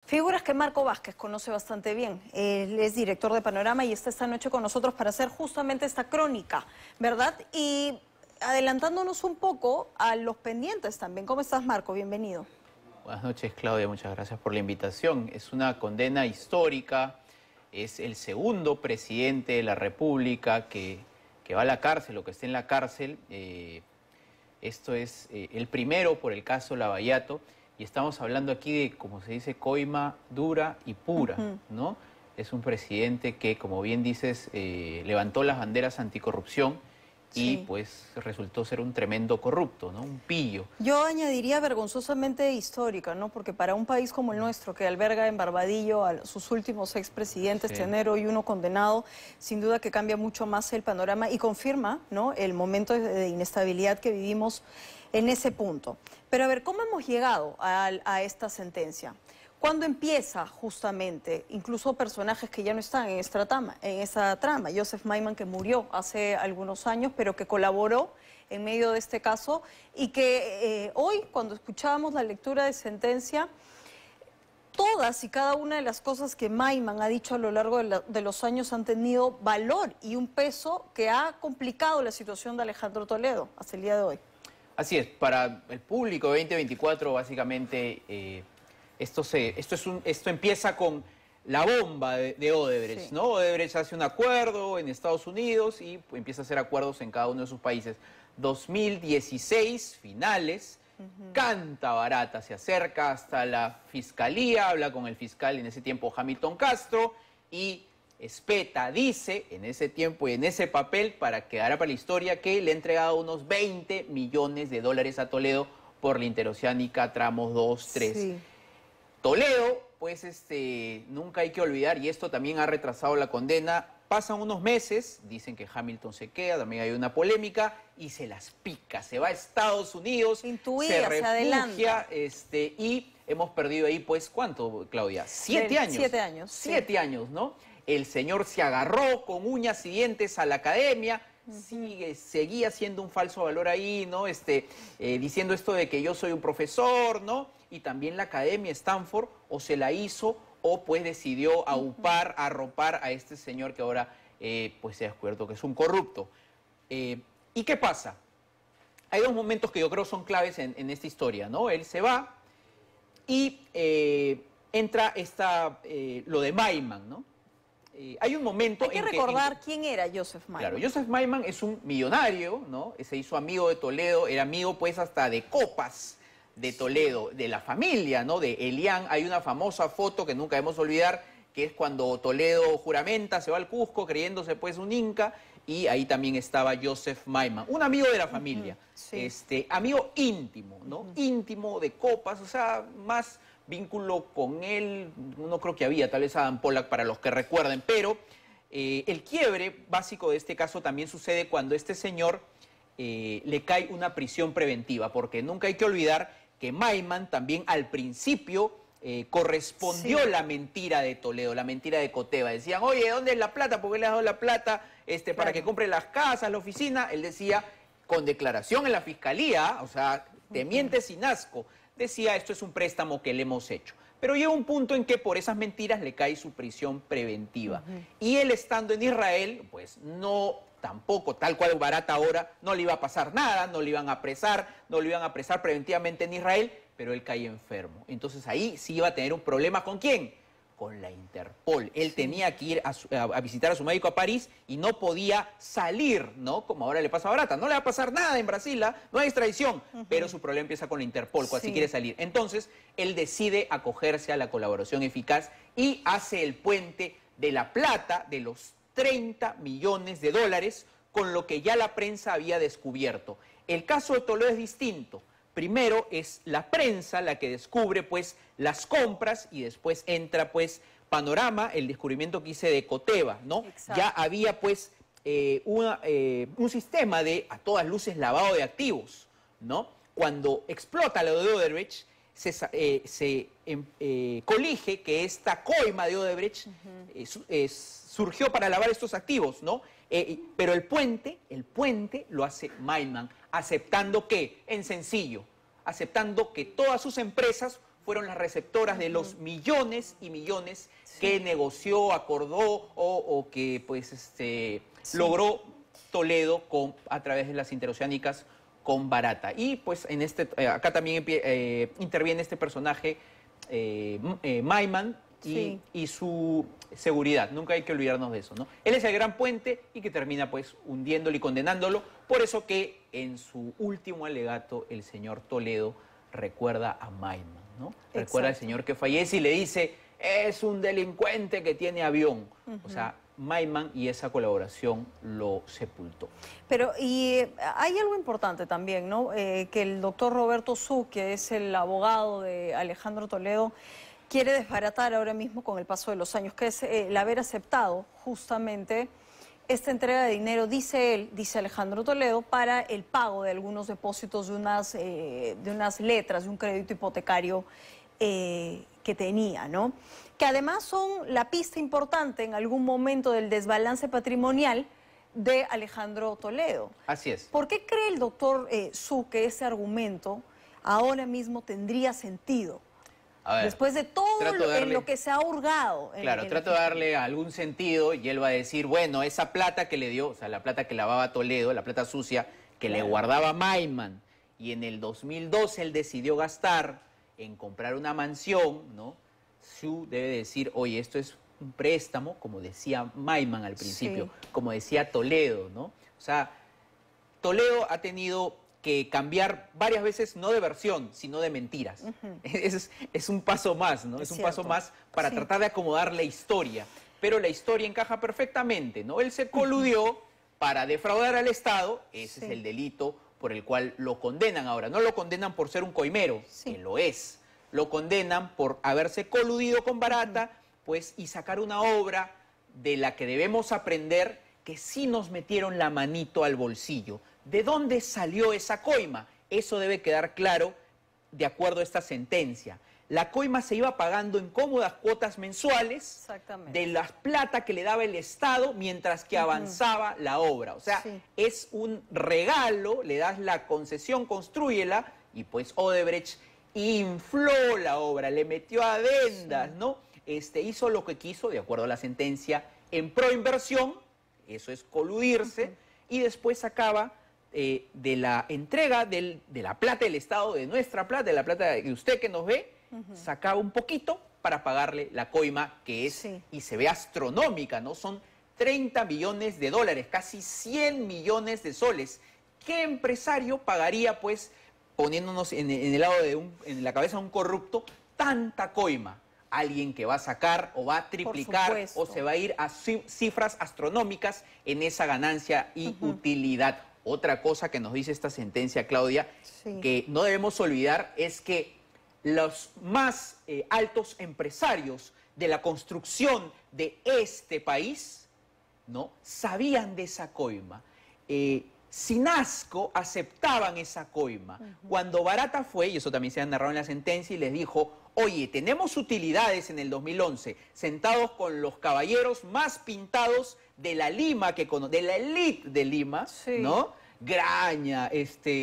Figuras que Marco Vázquez conoce bastante bien. Él es director de Panorama y está esta noche con nosotros para hacer justamente esta crónica, ¿verdad? Y adelantándonos un poco a los pendientes también. ¿Cómo estás, Marco? Bienvenido. Buenas noches, Claudia. Muchas gracias por la invitación. Es una condena histórica. Es el segundo presidente de la República que va a la cárcel o que está en la cárcel. Esto es el primero por el caso Lavallato. Y estamos hablando aquí de, como se dice, coima dura y pura, ¿no? Es un presidente que, como bien dices, levantó las banderas anticorrupción y pues resultó ser un tremendo corrupto, ¿no? Un pillo. Yo añadiría vergonzosamente histórica, ¿no? Porque para un país como el nuestro, que alberga en Barbadillo a sus últimos expresidentes, tener hoy uno condenado, sin duda que cambia mucho más el panorama y confirma, ¿no?, el momento de inestabilidad que vivimos en ese punto. Pero a ver, ¿cómo hemos llegado a esta sentencia? ¿Cuándo empieza justamente, incluso personajes que ya no están en esta trama? Joseph Maiman, que murió hace algunos años, pero que colaboró en medio de este caso y que hoy, cuando escuchábamos la lectura de sentencia, todas y cada una de las cosas que Maiman ha dicho a lo largo de los años han tenido valor y un peso que ha complicado la situación de Alejandro Toledo hasta el día de hoy. Así es, para el público 2024 básicamente esto empieza con la bomba de Odebrecht, ¿no? Odebrecht hace un acuerdo en Estados Unidos y empieza a hacer acuerdos en cada uno de sus países. 2016, finales, canta barata, se acerca hasta la fiscalía, habla con el fiscal en ese tiempo Hamilton Castro y espeta, dice en ese tiempo y en ese papel, para quedar para la historia, que le ha entregado unos 20 millones de dólares a Toledo por la interoceánica tramos 2, 3. Sí. Toledo, pues nunca hay que olvidar, y esto también ha retrasado la condena, pasan unos meses, dicen que Hamilton se queda, también hay una polémica, y se las pica, se va a Estados Unidos, se refugia, y hemos perdido ahí, pues, ¿cuánto, Claudia? 7 años. 7 años. 7 años, ¿no? El señor se agarró con uñas y dientes a la academia, seguía siendo un falso valor ahí, ¿no? Diciendo esto de que yo soy un profesor, ¿no? Y también la academia Stanford o se la hizo o pues decidió aupar, arropar a este señor que ahora pues se ha descubierto que es un corrupto. ¿Y qué pasa? Hay dos momentos que yo creo son claves en esta historia, ¿no? Él se va y entra lo de Maiman, ¿no? Hay un momento en que... Hay que recordar quién era Joseph Maiman. Claro, Joseph Maiman es un millonario, ¿no? Se hizo amigo de Toledo, era amigo pues hasta de copas de Toledo, de la familia, ¿no? De Elian. Hay una famosa foto que nunca debemos olvidar, que es cuando Toledo juramenta, se va al Cusco creyéndose pues un inca, y ahí también estaba Joseph Maiman, un amigo de la familia, amigo íntimo, ¿no? Íntimo de copas, o sea, más vínculo con él, no creo que había, tal vez Adam Pollack para los que recuerden, pero el quiebre básico de este caso también sucede cuando este señor le cae una prisión preventiva, porque nunca hay que olvidar que Maiman también al principio correspondió la mentira de Toledo, la mentira de Coteva. Decían, oye, ¿dónde es la plata? ¿Por qué le has dado la plata para que compre las casas, la oficina? Él decía, con declaración en la fiscalía, o sea, te mientes sin asco, decía, esto es un préstamo que le hemos hecho. Pero llega un punto en que por esas mentiras le cae su prisión preventiva. Y él estando en Israel, pues no, tampoco, tal cual barata ahora, no le iba a pasar nada, no le iban a apresar, no le iban a apresar preventivamente en Israel, pero él cae enfermo. Entonces ahí sí iba a tener un problema, ¿con quién? Con la Interpol. Él tenía que ir a visitar a su médico a París y no podía salir, ¿no? Como ahora le pasa a Barata. No le va a pasar nada en Brasil, no hay extradición, pero su problema empieza con la Interpol, cuando sí quiere salir. Entonces, él decide acogerse a la colaboración eficaz y hace el puente de la plata de los 30 millones de dólares, con lo que ya la prensa había descubierto. El caso de Toledo es distinto. Primero es la prensa la que descubre pues las compras y después entra pues Panorama, el descubrimiento que hice de Coteva, ¿no? Exacto. Ya había pues un sistema de a todas luces lavado de activos, ¿no? Cuando explota lo de Odebrecht se colige que esta coima de Odebrecht surgió para lavar estos activos, ¿no? Pero el puente lo hace Maiman, aceptando que, en sencillo, aceptando que todas sus empresas fueron las receptoras de los millones y millones que negoció, acordó o que pues logró Toledo a través de las interoceánicas con Barata. Y pues acá también interviene este personaje, Maiman, y su seguridad. Nunca hay que olvidarnos de eso, ¿no? Él es el gran puente y que termina pues hundiéndolo y condenándolo. Por eso que en su último alegato el señor Toledo recuerda a Maiman, ¿no? Recuerda al señor que fallece y le dice, es un delincuente que tiene avión. O sea, Maiman y esa colaboración lo sepultó. Pero, y hay algo importante también, ¿no? Que el doctor Roberto Su, que es el abogado de Alejandro Toledo, quiere desbaratar ahora mismo con el paso de los años, que es el haber aceptado justamente esta entrega de dinero, dice él, dice Alejandro Toledo, para el pago de algunos depósitos de unas letras, de un crédito hipotecario que tenía, ¿no? Que además son la pista importante en algún momento del desbalance patrimonial de Alejandro Toledo. Así es. ¿Por qué cree el doctor Su que ese argumento ahora mismo tendría sentido? A ver, después de todo en lo que se ha hurgado. Claro, trato de darle algún sentido y él va a decir, bueno, esa plata que le dio, o sea, la plata que lavaba Toledo, la plata sucia, que le guardaba Maiman, y en el 2012 él decidió gastar en comprar una mansión, ¿no? Su debe decir, oye, esto es un préstamo, como decía Maiman al principio, como decía Toledo, ¿no? O sea, Toledo ha tenido que cambiar varias veces, no de versión, sino de mentiras. Es un paso más, ¿no? Es un paso más para tratar de acomodar la historia. Pero la historia encaja perfectamente, ¿no? Él se coludió para defraudar al Estado, ese es el delito por el cual lo condenan ahora. No lo condenan por ser un coimero, que lo es. Lo condenan por haberse coludido con Barata, pues, y sacar una obra de la que debemos aprender que sí nos metieron la manito al bolsillo. ¿De dónde salió esa coima? Eso debe quedar claro de acuerdo a esta sentencia. La coima se iba pagando en cómodas cuotas mensuales de la plata que le daba el Estado mientras que avanzaba la obra. O sea, es un regalo, le das la concesión, constrúyela, y pues Odebrecht infló la obra, le metió adendas, ¿no? Hizo lo que quiso, de acuerdo a la sentencia, en proinversión, eso es coludirse, y después acaba de la entrega de la plata del Estado, de nuestra plata, de la plata de usted que nos ve, sacaba un poquito para pagarle la coima que es, y se ve astronómica, ¿no? Son 30 millones de dólares, casi 100 millones de soles. ¿Qué empresario pagaría, pues, poniéndonos en el lado en la cabeza de un corrupto, tanta coima? Alguien que va a sacar o va a triplicar o se va a ir a cifras astronómicas en esa ganancia y utilidad. Otra cosa que nos dice esta sentencia, Claudia, que no debemos olvidar es que los más altos empresarios de la construcción de este país, ¿no?, sabían de esa coima. Sinasco aceptaban esa coima. Cuando Barata fue, y eso también se ha narrado en la sentencia, y les dijo, oye, tenemos utilidades en el 2011, sentados con los caballeros más pintados de la Lima, de la élite de Lima, ¿no? Graña,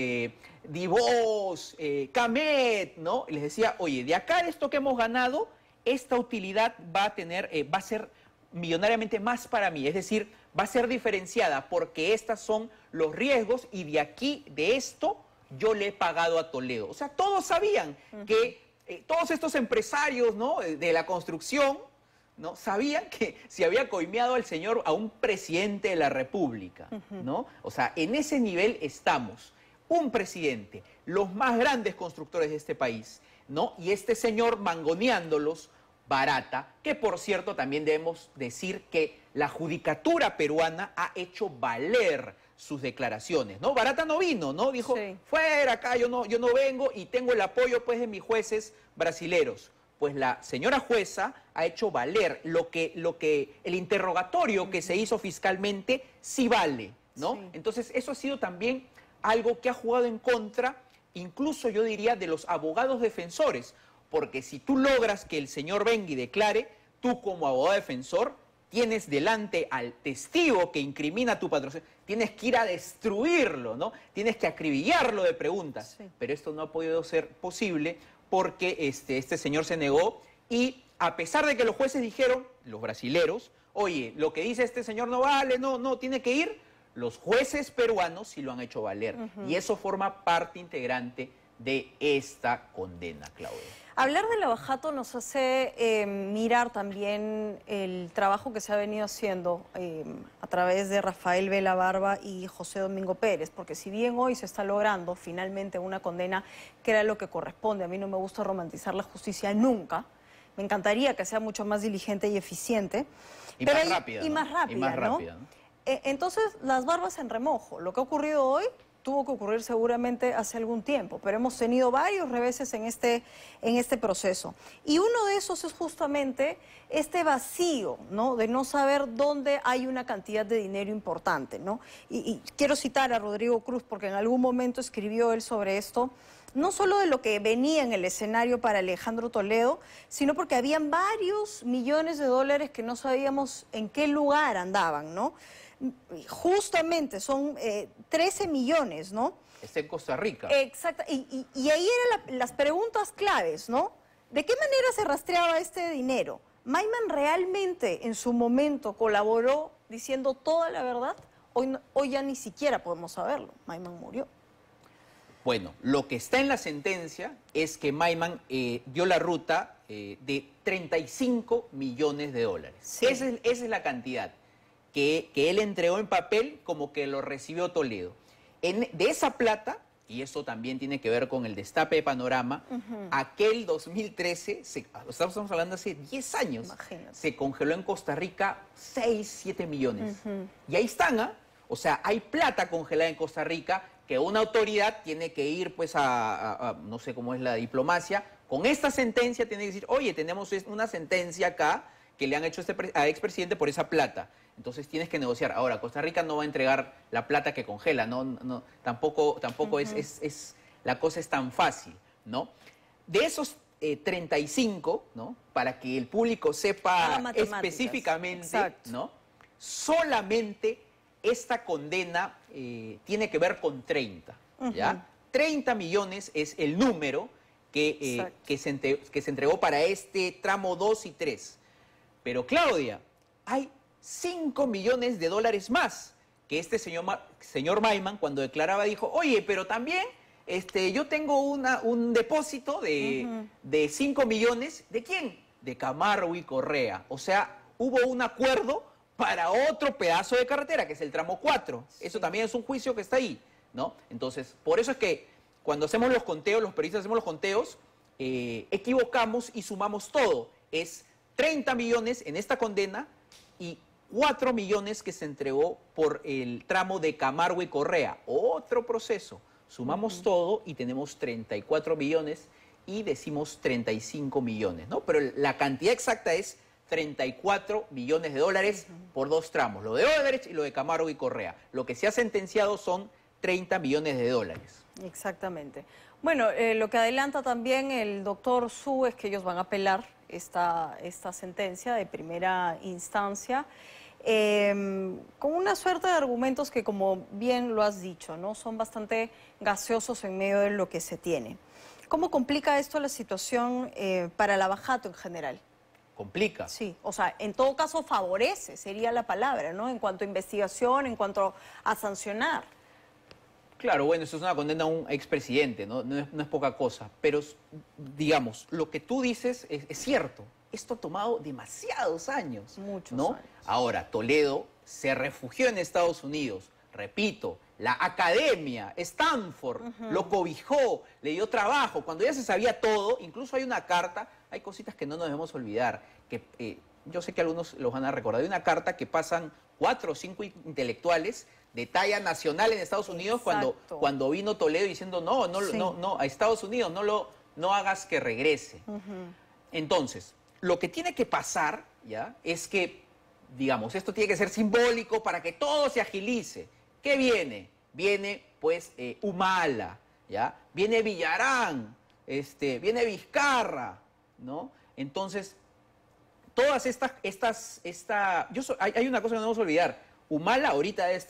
Divós, Camet, ¿no? Y les decía, oye, de acá de esto que hemos ganado, esta utilidad va a ser millonariamente más para mí, es decir, va a ser diferenciada porque estos son los riesgos y de aquí, de esto, yo le he pagado a Toledo. O sea, todos sabían que todos estos empresarios, ¿no?, de la construcción, ¿no?, sabían que se había coimeado al señor, a un presidente de la República, ¿no? O sea, en ese nivel estamos. Un presidente, los más grandes constructores de este país, ¿no? Y este señor mangoneándolos, Barata, que por cierto también debemos decir que la judicatura peruana ha hecho valer sus declaraciones, ¿no? Barata no vino, ¿no? Dijo, fuera acá, yo no vengo y tengo el apoyo, pues, de mis jueces brasileros. Pues la señora jueza ha hecho valer lo que el interrogatorio que se hizo fiscalmente sí vale, ¿no? Entonces, eso ha sido también algo que ha jugado en contra, incluso yo diría, de los abogados defensores, porque si tú logras que el señor Bengui declare, tú como abogado defensor tienes delante al testigo que incrimina a tu patrocinio, tienes que ir a destruirlo, ¿no? Tienes que acribillarlo de preguntas. Pero esto no ha podido ser posible porque este señor se negó y a pesar de que los jueces dijeron, los brasileros, oye, lo que dice este señor no vale, no, tiene que ir, los jueces peruanos sí lo han hecho valer. Y eso forma parte integrante de esta condena, Claudia. Hablar de Lavajato nos hace mirar también el trabajo que se ha venido haciendo a través de Rafael Vela Barba y José Domingo Pérez, porque si bien hoy se está logrando finalmente una condena que era lo que corresponde, a mí no me gusta romantizar la justicia nunca, me encantaría que sea mucho más diligente y eficiente. Y más rápida. Y más rápida, ¿no? Entonces, las barbas en remojo. Lo que ha ocurrido hoy tuvo que ocurrir seguramente hace algún tiempo, pero hemos tenido varios reveses en este proceso. Y uno de esos es justamente este vacío, ¿no? De no saber dónde hay una cantidad de dinero importante, ¿no? Y quiero citar a Rodrigo Cruz, porque en algún momento escribió él sobre esto, no solo de lo que venía en el escenario para Alejandro Toledo, sino porque habían varios millones de dólares que no sabíamos en qué lugar andaban, ¿no? Justamente son 13 millones, ¿no? Está en Costa Rica. Exacto, y ahí eran las preguntas claves, ¿no? ¿De qué manera se rastreaba este dinero? ¿Maiman realmente en su momento colaboró diciendo toda la verdad? Hoy ya ni siquiera podemos saberlo, Maiman murió. Bueno, lo que está en la sentencia es que Maiman dio la ruta de 35 millones de dólares. Sí. Esa es la cantidad que él entregó en papel como que lo recibió Toledo. De esa plata, y eso también tiene que ver con el destape de Panorama, aquel 2013, estamos hablando hace 10 años, Imagínate. se congeló en Costa Rica 6, 7 millones. Y ahí están, ¿ah? O sea, hay plata congelada en Costa Rica que una autoridad tiene que ir, pues, no sé cómo es la diplomacia, con esta sentencia tiene que decir, oye, tenemos una sentencia acá que le han hecho a expresidente por esa plata. Entonces tienes que negociar. Ahora, Costa Rica no va a entregar la plata que congela, tampoco la cosa es tan fácil, ¿no? De esos 35, ¿no? Para que el público sepa específicamente, ¿no? Solamente esta condena tiene que ver con 30, ¿ya? 30 millones es el número que se entregó para este tramo 2 y 3. Pero, Claudia, hay 5 millones de dólares más que este señor Maiman, cuando declaraba, dijo, oye, pero también yo tengo un depósito de 5 millones. ¿De quién? De Camargo y Correa. O sea, hubo un acuerdo para otro pedazo de carretera, que es el tramo 4. Sí. Eso también es un juicio que está ahí, ¿no? Entonces, por eso es que cuando hacemos los conteos, los periodistas hacemos los conteos, equivocamos y sumamos todo. Es 30 millones en esta condena y 4 millones que se entregó por el tramo de Camargo y Correa. Otro proceso. Sumamos todo y tenemos 34 millones y decimos 35 millones, ¿no? Pero la cantidad exacta es 34 millones de dólares por dos tramos, lo de Odebrecht y lo de Camargo y Correa. Lo que se ha sentenciado son 30 millones de dólares. Exactamente. Bueno, lo que adelanta también el doctor Su es que ellos van a apelar esta sentencia de primera instancia con una suerte de argumentos que, como bien lo has dicho, ¿no? Son bastante gaseosos en medio de lo que se tiene. ¿Cómo complica esto la situación para Lavajato en general? Complica. Sí, o sea, en todo caso favorece, sería la palabra, ¿no? En cuanto a investigación, en cuanto a sancionar. Claro, bueno, eso es una condena a un expresidente, ¿no? No es poca cosa. Pero, digamos, lo que tú dices es cierto. Esto ha tomado demasiados años. Muchos años. Ahora, Toledo se refugió en Estados Unidos. Repito, la academia, Stanford, lo cobijó, le dio trabajo. Cuando ya se sabía todo, incluso hay una carta, hay cositas que no nos debemos olvidar, que yo sé que algunos los van a recordar. Hay una carta que pasan 4 o 5 intelectuales de talla nacional en Estados Unidos cuando vino Toledo diciendo no, a Estados Unidos no hagas que regrese. Entonces, lo que tiene que pasar, ¿ya? Es que, digamos, esto tiene que ser simbólico para que todo se agilice. ¿Qué viene? Viene, pues, Humala, ¿ya? Viene Villarán, viene Vizcarra, ¿no? Entonces, todas hay una cosa que no debemos olvidar. Humala ahorita debe estar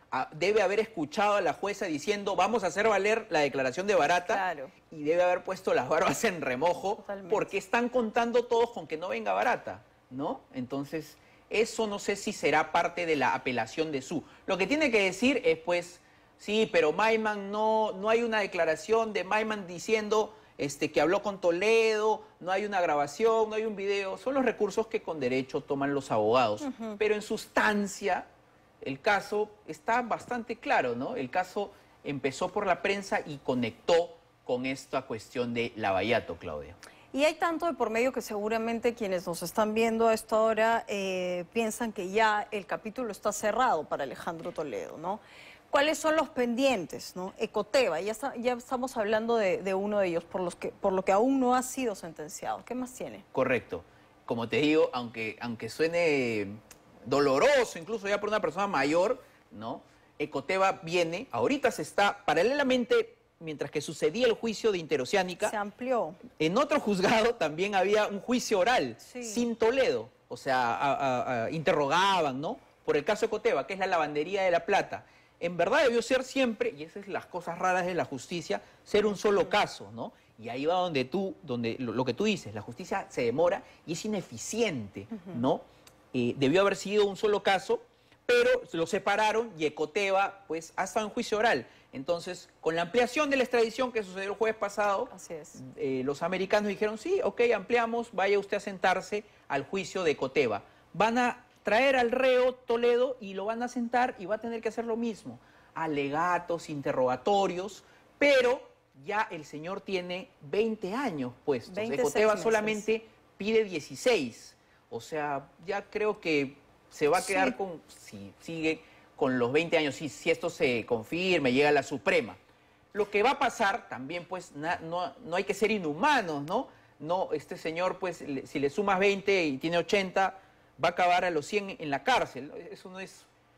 debe haber escuchado a la jueza diciendo vamos a hacer valer la declaración de Barata, Claro. y debe haber puesto las barbas en remojo. Totalmente. Porque están contando todos con que no venga Barata, ¿no? Entonces, eso no sé si será parte de la apelación de Su. Lo que tiene que decir es, pues, sí, pero Maiman no hay una declaración de Maiman diciendo que habló con Toledo, no hay una grabación, no hay un video. Son los recursos que con derecho toman los abogados. Pero en sustancia, el caso está bastante claro, ¿no? El caso empezó por la prensa y conectó con esta cuestión de Lavallato, Claudia. Y hay tanto de por medio que seguramente quienes nos están viendo a esta hora piensan que ya el capítulo está cerrado para Alejandro Toledo, ¿no? ¿Cuáles son los pendientes, ¿no? Ecoteva, ya estamos hablando de uno de ellos, por lo que aún no ha sido sentenciado. ¿Qué más tiene? Correcto. Como te digo, aunque suene doloroso, incluso ya por una persona mayor, ¿no? Ecoteva viene, ahorita se está, paralelamente, mientras que sucedía el juicio de Interoceánica, Se amplió. en otro juzgado también había un juicio oral, Sí. sin Toledo. O sea, interrogaban, ¿no? Por el caso Ecoteva, que es la lavandería de La Plata. En verdad debió ser siempre, y esas son las cosas raras de la justicia, ser un solo caso, ¿no? Y ahí va donde lo que tú dices, la justicia se demora y es ineficiente, ¿no? Debió haber sido un solo caso, pero lo separaron y Ecoteva, pues, ha estado en juicio oral. Entonces, con la ampliación de la extradición que sucedió el jueves pasado, Así es. los americanos dijeron, sí, ok, ampliamos, vaya usted a sentarse al juicio de Ecoteva. Van a traer al reo Toledo y lo van a sentar y va a tener que hacer lo mismo. Alegatos, interrogatorios, pero ya el señor tiene 20 años puestos. 26 Ecoteva meses. solamente pide 16. O sea, ya creo que se va a quedar Sí. con, si sigue con los 20 años, si esto se confirma, llega a la Suprema. Lo que va a pasar también, pues, no hay que ser inhumanos, ¿no? No, este señor, pues, si le sumas 20 y tiene 80, va a acabar a los 100 en la cárcel. Eso no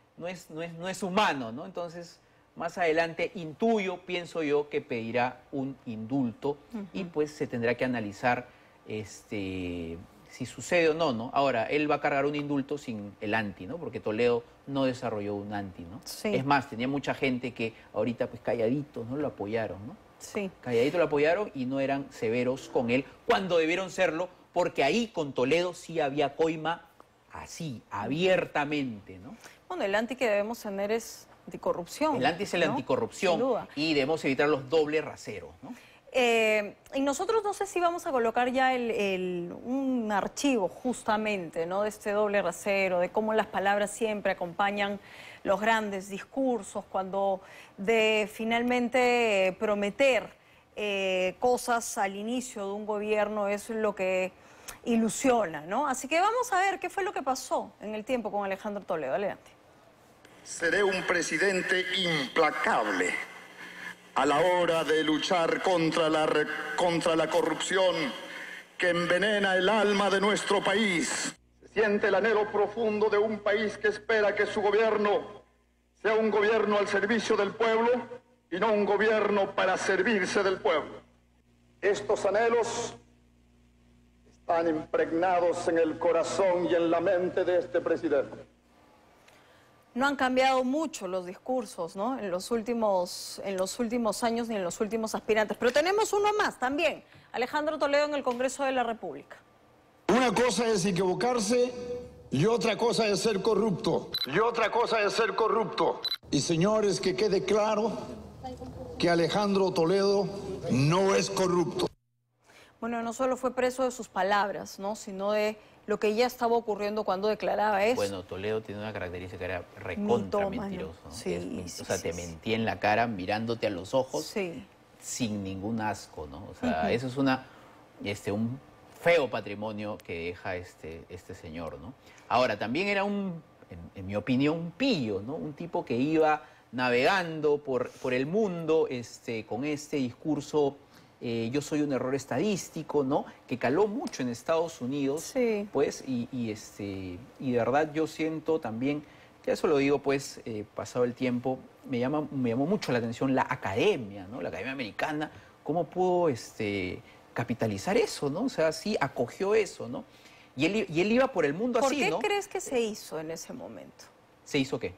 es humano, ¿no? Entonces, más adelante, pienso yo, que pedirá un indulto y pues se tendrá que analizar si sucede o no, ¿no? Ahora, él va a cargar un indulto sin el anti, ¿no? Porque Toledo no desarrolló un anti, ¿no? Sí. Es más, tenía mucha gente que ahorita, pues, calladitos, ¿no? Lo apoyaron, ¿no? Sí. Calladito lo apoyaron y no eran severos con él cuando debieron serlo, porque ahí con Toledo sí había coima así, abiertamente, ¿no? Bueno, el anti que debemos tener es anticorrupción. El anti es el ¿no? anticorrupción Sin duda. y debemos evitar los dobles raseros, ¿no? Y nosotros no sé si vamos a colocar ya un archivo justamente, ¿no? De este doble rasero, de cómo las palabras siempre acompañan los grandes discursos, cuando de finalmente prometer cosas al inicio de un gobierno es lo que ilusiona, ¿no? Así que vamos a ver qué fue lo que pasó en el tiempo con Alejandro Toledo. Adelante. Seré un presidente implacable a la hora de luchar contra la corrupción que envenena el alma de nuestro país. Se siente el anhelo profundo de un país que espera que su gobierno sea un gobierno al servicio del pueblo y no un gobierno para servirse del pueblo. Estos anhelos están impregnados en el corazón y en la mente de este presidente. No han cambiado mucho los discursos, ¿no? En los últimos años ni en los últimos aspirantes. Pero tenemos uno más también, Alejandro Toledo en el Congreso de la República. Una cosa es equivocarse y otra cosa es ser corrupto. Y señores, que quede claro que Alejandro Toledo no es corrupto. Bueno, no solo fue preso de sus palabras, ¿no? Sino de lo que ya estaba ocurriendo cuando declaraba eso. Bueno, Toledo tiene una característica que era recontra Mitómano. mentiroso, ¿no? Sí, O sea, te mentía en la cara, mirándote a los ojos, Sí. sin ningún asco, ¿no? O sea, eso es un feo patrimonio que deja este señor, ¿no? Ahora, también era en mi opinión, un pillo, ¿no? Un tipo que iba navegando por el mundo con este discurso, yo soy un error estadístico, ¿no? Que caló mucho en Estados Unidos, Sí. pues, y de verdad yo siento también, ya eso lo digo, pues, pasado el tiempo, me llamó mucho la atención la academia, ¿no? La academia americana, cómo pudo capitalizar eso, ¿no? O sea, sí acogió eso, ¿no? Y él iba por el mundo ¿Por así, qué ¿no? crees que se hizo en ese momento? ¿Se hizo qué?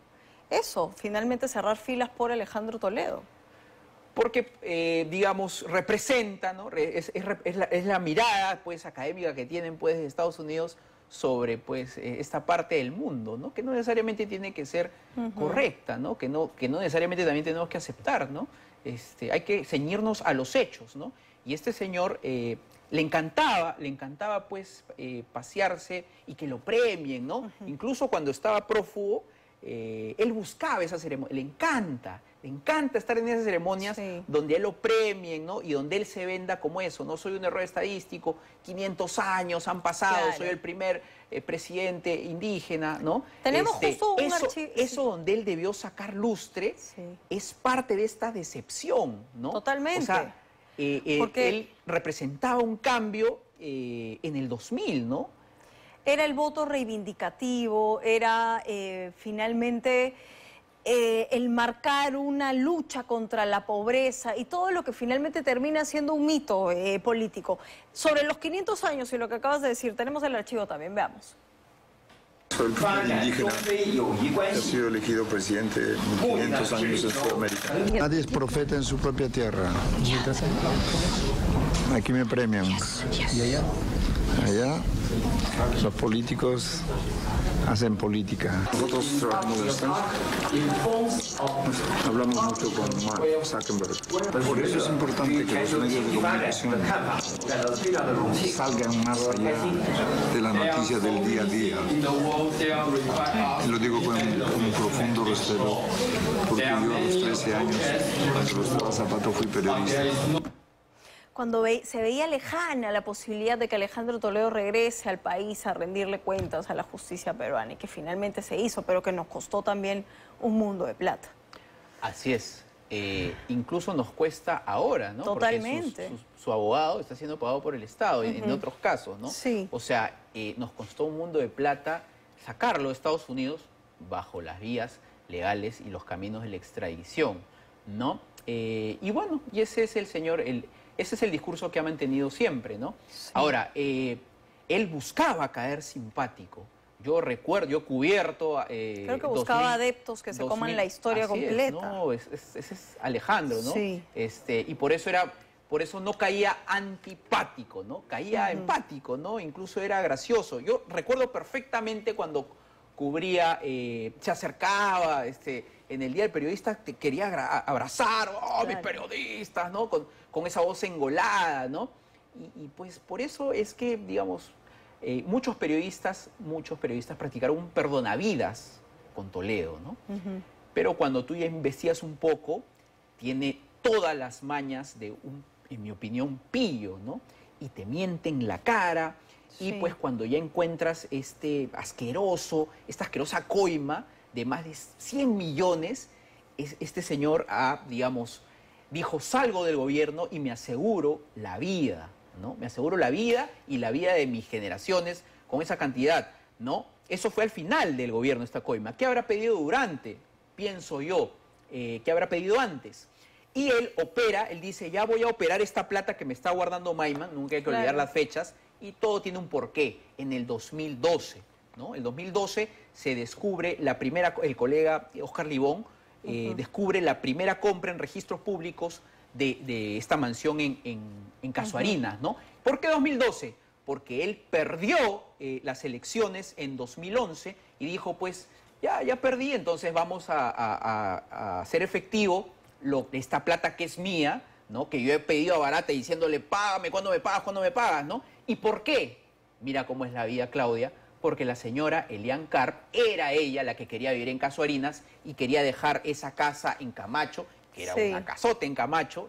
eso, finalmente cerrar filas por Alejandro Toledo? Porque, digamos, representa, ¿no? Es la mirada, pues, académica que tienen, pues, de Estados Unidos sobre, pues, esta parte del mundo, ¿no? Que no necesariamente tiene que ser correcta, ¿no? Que no necesariamente también tenemos que aceptar, ¿no? Hay que ceñirnos a los hechos, ¿no? Y este señor le encantaba, pues, pasearse y que lo premien, ¿no? Incluso cuando estaba prófugo, él buscaba esa ceremonia, le encanta estar en esas ceremonias donde él lo premien, ¿no? Y donde él se venda como eso, no soy un error estadístico, 500 años han pasado, soy el primer presidente indígena, ¿no? Tenemos justo un archivo. Eso donde él debió sacar lustre es parte de esta decepción, ¿no? Totalmente. O sea, porque él representaba un cambio en el 2000, ¿no? Era el voto reivindicativo, era finalmente el marcar una lucha contra la pobreza y todo lo que finalmente termina siendo un mito político. Sobre los 500 años y lo que acabas de decir, tenemos el archivo también, veamos. Soy el primer indígena que ha sido elegido presidente en 500 años de Sudamérica. Nadie es profeta en su propia tierra. Aquí me premian. ¿Y allá? Allá los políticos hacen política. Nosotros trabajamos en esto. Hablamos mucho con Mark Zuckerberg. Por eso es importante que los medios de comunicación salgan más allá de la noticia del día a día. Y lo digo con un profundo respeto, porque yo a los 13 años, cuando los trabajos zapatos, fui periodista. Cuando se veía lejana la posibilidad de que Alejandro Toledo regrese al país a rendirle cuentas a la justicia peruana y que finalmente se hizo, pero que nos costó también un mundo de plata. Así es. Incluso nos cuesta ahora, ¿no? Totalmente. Porque su abogado está siendo pagado por el Estado, en otros casos, ¿no? Sí. O sea, nos costó un mundo de plata sacarlo de Estados Unidos bajo las vías legales y los caminos de la extradición, ¿no? Y bueno, y ese es el señor... Ese es el discurso que ha mantenido siempre, ¿no? Sí. Ahora, él buscaba caer simpático. Yo recuerdo, yo cubierto... Creo que buscaba adeptos que se coman la historia completa. Es, no, ese es Alejandro, ¿no? Sí. Y por eso no caía antipático, ¿no? Caía empático, ¿no? Incluso era gracioso. Yo recuerdo perfectamente cuando cubría, se acercaba, en el Día del Periodista te quería abrazar, ¡oh, mis periodistas!, ¿no? Con esa voz engolada, ¿no? Y pues por eso es que, digamos, muchos periodistas practicaron un perdonavidas con Toledo, ¿no? Pero cuando tú ya investigas un poco, tiene todas las mañas de en mi opinión, pillo, ¿no? Y te miente en la cara. Y pues cuando ya encuentras esta asquerosa coima de más de 100 millones, este señor dijo, salgo del gobierno y me aseguro la vida, ¿no? Me aseguro la vida y la vida de mis generaciones con esa cantidad, ¿no? Eso fue al final del gobierno, esta coima. ¿Qué habrá pedido durante? Pienso yo. ¿Qué habrá pedido antes? Y él dice, ya voy a operar esta plata que me está guardando Maiman, nunca hay que olvidar las fechas, y todo tiene un porqué. En el 2012, ¿no? El 2012 se descubre el colega Oscar Libón descubre la primera compra en registros públicos de esta mansión en Casuarinas, ¿no? ¿Por qué 2012? Porque él perdió las elecciones en 2011 y dijo, pues, ya perdí, entonces vamos a hacer efectivo esta plata que es mía, ¿no? Que yo he pedido a Barata diciéndole, págame, ¿cuándo me pagas, ¿no? ¿Y por qué? Mira cómo es la vida, Claudia, porque la señora Elian Karp era ella la que quería vivir en Casuarinas y quería dejar esa casa en Camacho, que era una casota en Camacho,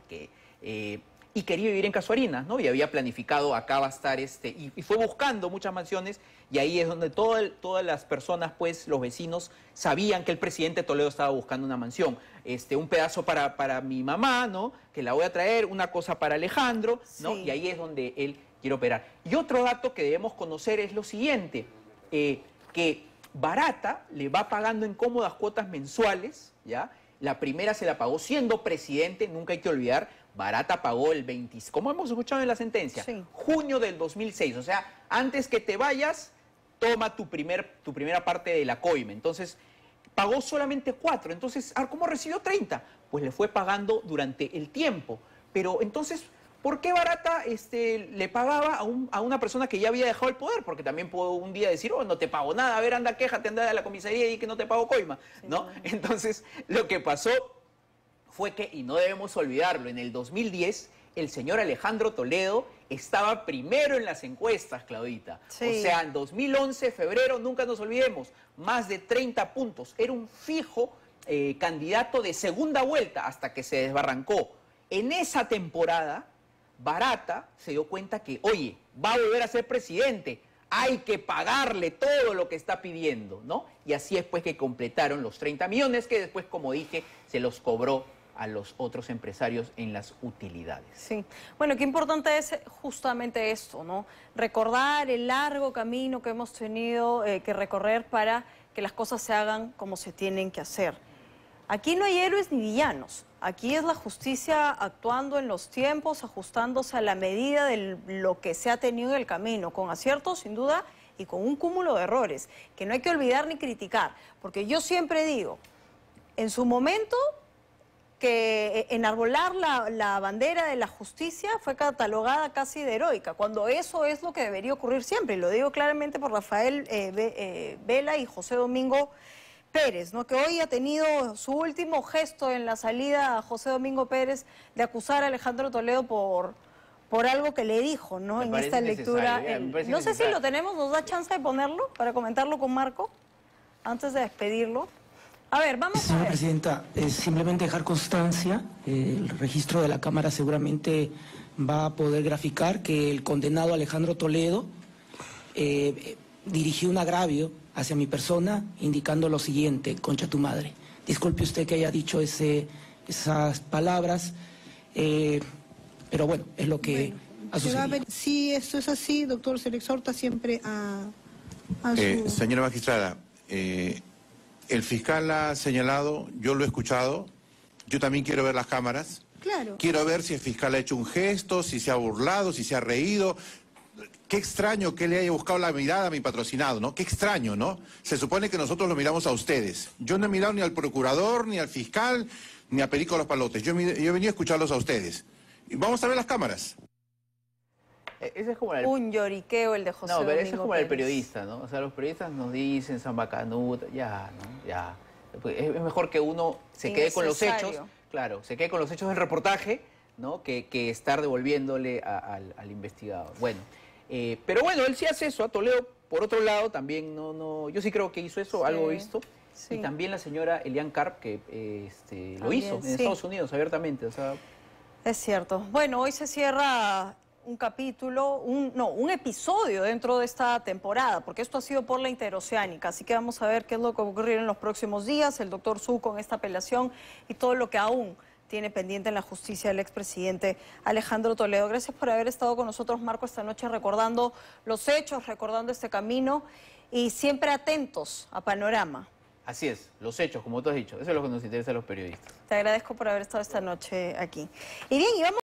y quería vivir en Casuarinas, ¿no? Y había planificado, acá va a estar y fue buscando muchas mansiones, y ahí es donde todas las personas, pues, los vecinos, sabían que el presidente Toledo estaba buscando una mansión. Un pedazo para mi mamá, ¿no? Que la voy a traer, una cosa para Alejandro, ¿no? Y ahí es donde él quiere operar. Y otro dato que debemos conocer es lo siguiente, que Barata le va pagando en cómodas cuotas mensuales, ¿ya? La primera se la pagó siendo presidente, nunca hay que olvidar, Barata pagó el 20, como hemos escuchado en la sentencia, junio del 2006. O sea, antes que te vayas, toma tu primera parte de la coima. Entonces, pagó solamente 4. Entonces, ¿cómo recibió 30? Pues le fue pagando durante el tiempo. Pero entonces, ¿por qué Barata le pagaba a una persona que ya había dejado el poder? Porque también puedo un día decir, no te pago nada, a ver, anda, quéjate, anda a la comisaría y que no te pago coima, ¿no? Entonces, lo que pasó fue que, y no debemos olvidarlo, en el 2010, el señor Alejandro Toledo estaba primero en las encuestas, Claudita. Sí. O sea, en 2011, febrero, nunca nos olvidemos, más de 30 puntos. Era un fijo candidato de segunda vuelta hasta que se desbarrancó. En esa temporada, Barata se dio cuenta que, oye, va a volver a ser presidente, hay que pagarle todo lo que está pidiendo, ¿no? Y así es pues que completaron los 30 millones que después, como dije, se los cobró a los otros empresarios en las utilidades. Sí, bueno, qué importante es justamente esto, ¿no? Recordar el largo camino que hemos tenido que recorrer para que las cosas se hagan como se tienen que hacer. Aquí no hay héroes ni villanos, aquí es la justicia actuando en los tiempos, ajustándose a la medida de lo que se ha tenido en el camino, con aciertos sin duda y con un cúmulo de errores, que no hay que olvidar ni criticar, porque yo siempre digo, en su momento que enarbolar la bandera de la justicia fue catalogada casi de heroica, cuando eso es lo que debería ocurrir siempre, y lo digo claramente por Rafael Vela y José Domingo Pérez, ¿no? Que hoy ha tenido su último gesto en la salida a José Domingo Pérez de acusar a Alejandro Toledo por algo que le dijo, ¿no? En esta lectura. No sé si lo tenemos, ¿nos da chance de ponerlo para comentarlo con Marco antes de despedirlo? A ver, vamos a ver. Señora Presidenta, simplemente dejar constancia, el registro de la Cámara seguramente va a poder graficar que el condenado Alejandro Toledo dirigió un agravio hacia mi persona, indicando lo siguiente: concha tu madre. Disculpe usted que haya dicho esas palabras, pero bueno, es lo que ha sucedido. Si esto es así, doctor, se le exhorta siempre a su... Señora magistrada, el fiscal ha señalado, yo lo he escuchado, yo también quiero ver las cámaras. Claro. Quiero ver si el fiscal ha hecho un gesto, si se ha burlado, si se ha reído. Qué extraño que le haya buscado la mirada a mi patrocinado, ¿no? Qué extraño, ¿no? Se supone que nosotros lo miramos a ustedes. Yo no he mirado ni al procurador, ni al fiscal, ni a Perico Los Palotes. Yo he venido a escucharlos a ustedes. Y vamos a ver las cámaras. Ese es como un lloriqueo el de José Domingo pero ese es como el Pérez. periodista, ¿no? O sea, los periodistas nos dicen zambacanuta, ya, ¿no? Ya. Es mejor que uno se quede con los hechos, claro, se quede con los hechos del reportaje, ¿no? Que estar devolviéndole al investigador. Bueno. Pero bueno, él sí hace eso, a Toledo, por otro lado, también yo sí creo que hizo eso, algo visto. Sí. Y también la señora Elian Karp, que lo hizo en Estados Unidos abiertamente. O sea... Es cierto. Bueno, hoy se cierra un capítulo, un episodio dentro de esta temporada, porque esto ha sido por la interoceánica, así que vamos a ver qué es lo que va a ocurrir en los próximos días, el doctor Su con esta apelación y todo lo que aún tiene pendiente en la justicia el expresidente Alejandro Toledo. Gracias por haber estado con nosotros, Marco, esta noche recordando los hechos, recordando este camino y siempre atentos a Panorama. Así es, los hechos, como tú has dicho, eso es lo que nos interesa a los periodistas. Te agradezco por haber estado esta noche aquí. Y bien, y vamos